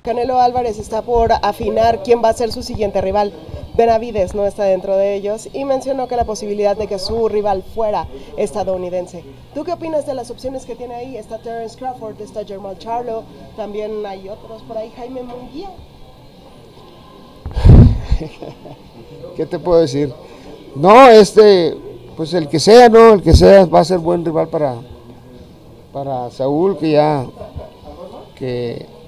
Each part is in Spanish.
Canelo Álvarez está por afinar quién va a ser su siguiente rival. Benavidez no está dentro de ellos y mencionó que la posibilidad de que su rival fuera estadounidense. ¿Tú qué opinas de las opciones que tiene ahí? Está Terence Crawford, está Jermall Charlo, también hay otros por ahí, Jaime Munguía. ¿Qué te puedo decir? No, pues el que sea, ¿no? El que sea va a ser buen rival para Saúl, que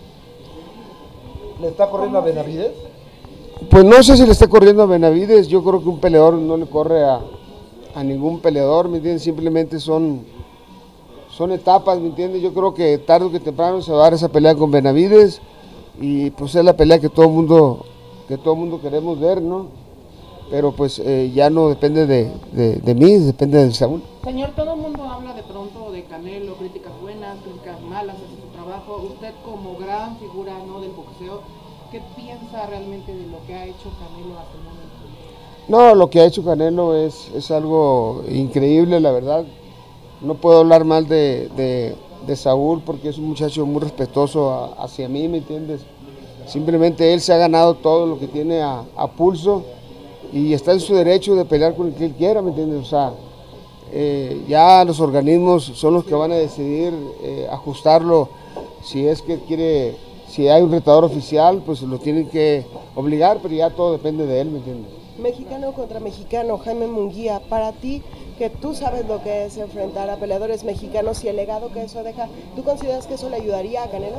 ¿Le está corriendo a Benavidez? pues no sé si le está corriendo a Benavidez. Yo creo que un peleador no le corre a ningún peleador, ¿me entiendes? Simplemente son etapas, ¿me entiendes? Yo creo que tarde o que temprano se va a dar esa pelea con Benavidez y pues es la pelea que todo mundo queremos ver, ¿no? Pero pues ya no depende de mí, depende del Saúl. Señor, todo el mundo habla de pronto de Canelo, críticas buenas, críticas malas, hace su trabajo. Usted como gran figura, ¿no?, del boxeo, ¿qué piensa realmente de lo que ha hecho Canelo hasta el momento? No, lo que ha hecho Canelo es algo increíble, la verdad. No puedo hablar mal de Saúl porque es un muchacho muy respetuoso hacia mí, ¿me entiendes? Simplemente él se ha ganado todo lo que tiene a pulso y está en su derecho de pelear con el que él quiera, ¿me entiendes? O sea, ya los organismos son los que van a decidir ajustarlo. Si es que quiere, si hay un retador oficial, pues lo tienen que obligar, pero ya todo depende de él, ¿me entiendes? Mexicano contra mexicano, Jaime Munguía, para ti, que tú sabes lo que es enfrentar a peleadores mexicanos y el legado que eso deja, ¿tú consideras que eso le ayudaría a Canelo?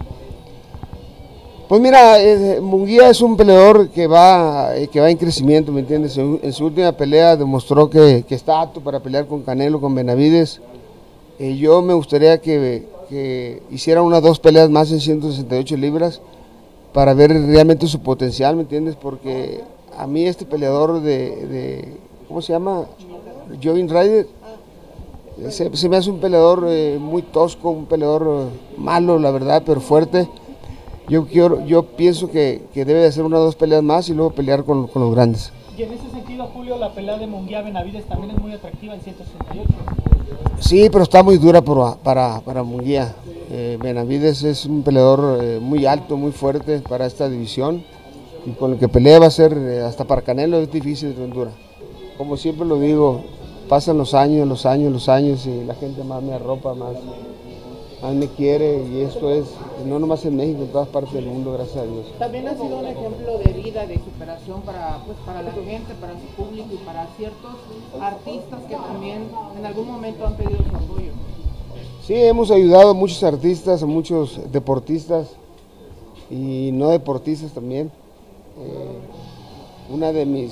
Pues mira, Munguía es un peleador que va en crecimiento, ¿me entiendes? En su última pelea demostró que está apto para pelear con Canelo, con Benavidez. Yo me gustaría que hiciera unas 2 peleas más en 168 libras para ver realmente su potencial, ¿me entiendes? Porque a mí este peleador ¿cómo se llama? Jovin Ryder, se me hace un peleador muy tosco, un peleador malo, la verdad, pero fuerte. Yo pienso que debe de hacer 1 o 2 peleas más y luego pelear con los grandes. Y en ese sentido, Julio, la pelea de Munguía-Benavidez también es muy atractiva en 168. Sí, pero está muy dura para Munguía. Benavidez es un peleador muy alto, muy fuerte para esta división y con el que pelea va a ser, hasta para Canelo es difícil, es dura. Como siempre lo digo, pasan los años y la gente más me arropa, más me quiere, y esto es no nomás en México, en todas partes del mundo, gracias a Dios. También ha sido un ejemplo de vida, de superación para la gente, para su público y para ciertos artistas que también en algún momento han pedido su apoyo. Sí, hemos ayudado a muchos artistas, a muchos deportistas y no deportistas también. Una de mis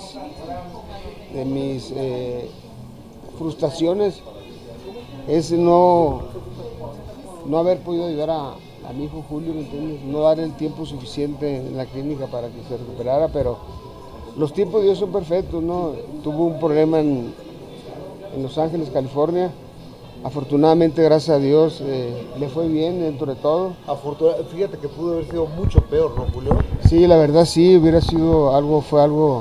frustraciones es no haber podido ayudar a mi hijo Julio, ¿me entiendes? No dar el tiempo suficiente en la clínica para que se recuperara, pero los tiempos de Dios son perfectos, ¿no? Tuvo un problema en Los Ángeles, California. Afortunadamente, gracias a Dios, le fue bien dentro de todo. Fíjate que pudo haber sido mucho peor, ¿no, Julio? Sí, la verdad sí, hubiera sido algo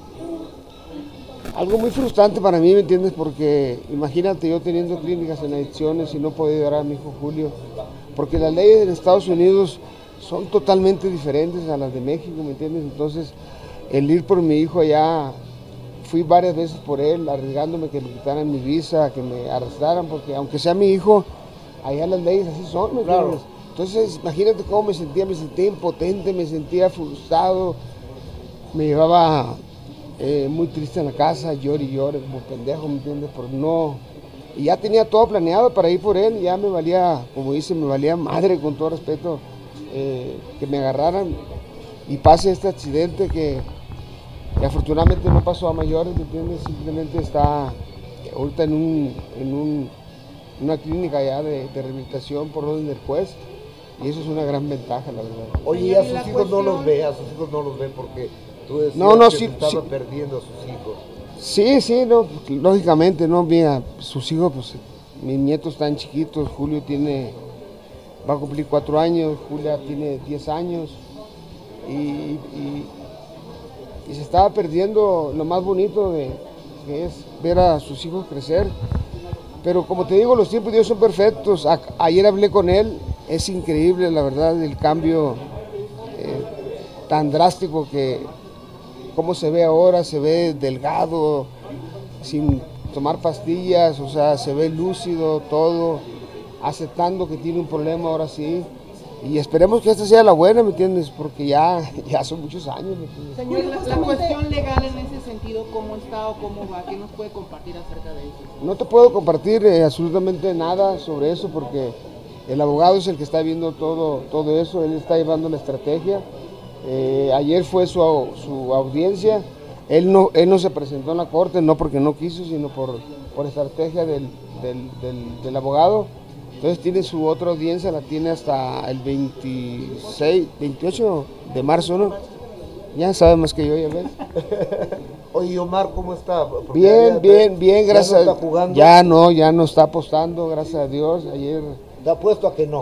muy frustrante para mí, ¿me entiendes? Porque imagínate yo teniendo clínicas en adicciones y no poder ayudar a mi hijo Julio, porque las leyes en Estados Unidos son totalmente diferentes a las de México, ¿me entiendes? Entonces, el ir por mi hijo allá, fui varias veces por él, arriesgándome que me quitaran mi visa, que me arrestaran, porque aunque sea mi hijo, allá las leyes así son, ¿me entiendes? Claro. Entonces, imagínate cómo me sentía impotente, me sentía frustrado, me llevaba muy triste en la casa, llore y llore como pendejo, ¿me entiendes? Por no, y ya tenía todo planeado para ir por él, y ya me valía, como dice, me valía madre, con todo respeto, que me agarraran y pase este accidente que afortunadamente no pasó a mayores, ¿me entiendes? Simplemente está ahorita en una clínica ya de rehabilitación por orden del juez, y eso es una gran ventaja, la verdad. Oye, y a sus hijos no los ve, porque tú decías que estaba perdiendo a sus hijos. Sí, no, lógicamente, no, mira, sus hijos, pues, mis nietos están chiquitos, Julio va a cumplir 4 años, Julia tiene 10 años, y se estaba perdiendo lo más bonito que es ver a sus hijos crecer. Pero como te digo, los tiempos de Dios son perfectos. Ayer hablé con él, es increíble, la verdad, el cambio tan drástico que, como se ve ahora, se ve delgado, sin tomar pastillas, o sea, se ve lúcido todo, aceptando que tiene un problema ahora sí. Y esperemos que esta sea la buena, ¿me entiendes? Porque ya son muchos años, ¿me entiendes? Señor, la cuestión legal en ese sentido, ¿cómo está o cómo va? ¿Qué nos puede compartir acerca de eso? No te puedo compartir absolutamente nada sobre eso porque el abogado es el que está viendo todo eso, él está llevando la estrategia. Ayer fue su audiencia, él no se presentó en la corte, no porque no quiso, sino por estrategia del abogado. Entonces tiene su otra audiencia, la tiene hasta el 28 de marzo, ¿no? Ya sabe más que yo, ya ves. Oye, Omar, ¿cómo está? Bien, gracias. ¿Ya no está jugando? Ya no está apostando, gracias a Dios. Ayer... Te apuesto a que no.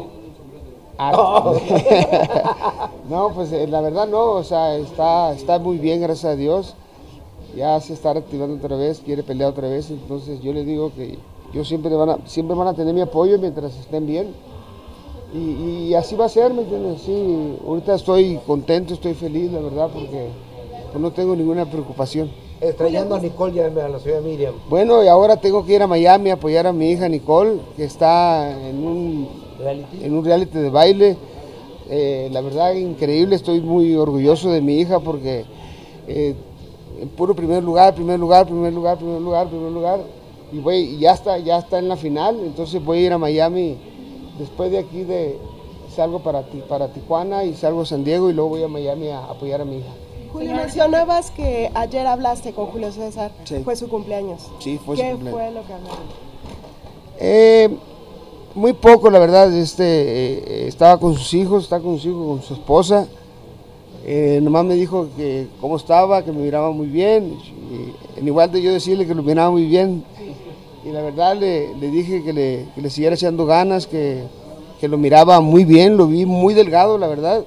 No, pues la verdad no, o sea, está muy bien, gracias a Dios. Ya se está reactivando otra vez, quiere pelear otra vez, entonces yo le digo que siempre van a tener mi apoyo mientras estén bien. Y así va a ser, ¿me entiendes? Sí, ahorita estoy contento, estoy feliz, la verdad, porque pues, no tengo ninguna preocupación. Extrañando a Nicole, ya a la señora Miriam. Bueno, y ahora tengo que ir a Miami a apoyar a mi hija Nicole, que está en un reality de baile. La verdad, increíble, estoy muy orgulloso de mi hija porque en puro primer lugar, y ya está en la final, entonces voy a ir a Miami. Después de aquí salgo para Tijuana y salgo a San Diego y luego voy a Miami a apoyar a mi hija. Julio, mencionabas que ayer hablaste con Julio César, sí. Fue su cumpleaños. Sí, fue su cumpleaños. ¿Qué fue lo que hablaron? Muy poco, la verdad. Estaba con sus hijos, con su esposa. Nomás me dijo que cómo estaba, que me miraba muy bien. En igual de yo decirle que lo miraba muy bien. Y la verdad le dije que le siguiera echando ganas, que lo miraba muy bien, lo vi muy delgado, la verdad.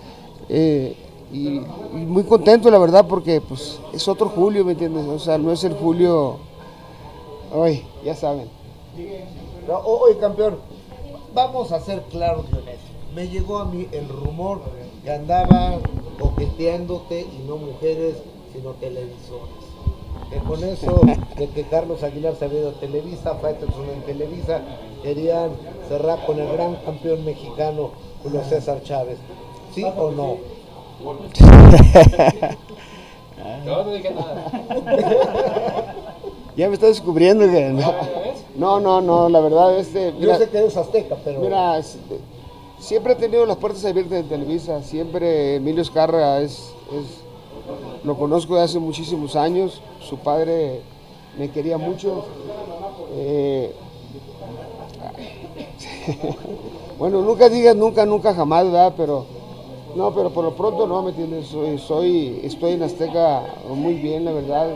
Y muy contento, la verdad, porque pues es otro Julio, ¿me entiendes? O sea, no es el Julio, hoy, ya saben. No, oye, campeón, vamos a ser claros y honestos. Me llegó a mí el rumor que andaba coqueteándote y no mujeres, sino televisores. Que con eso de que Carlos Aguilar se había ido a Televisa, Faitelson en Televisa, querían cerrar con el gran campeón mexicano Julio César Chávez. ¿Sí o no? Yo no dije nada. Ya me está descubriendo que no, la verdad yo sé que eres azteca, pero mira, siempre he tenido las puertas abiertas en Televisa, siempre Emilio Azcárraga lo conozco de hace muchísimos años, su padre me quería mucho. Bueno, nunca digas nunca jamás, ¿verdad? Pero por lo pronto no, ¿me entiendes? Estoy en Azteca muy bien, la verdad.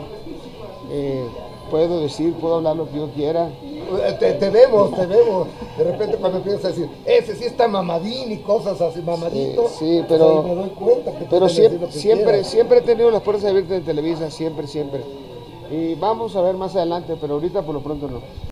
Puedo hablar lo que yo quiera. Te vemos. De repente cuando empiezas a decir, ese sí está mamadín y cosas así, mamadito. Sí, pero, pues me doy cuenta que pero siempre he tenido las puertas abiertas en Televisa, siempre. Y vamos a ver más adelante, pero ahorita por lo pronto no.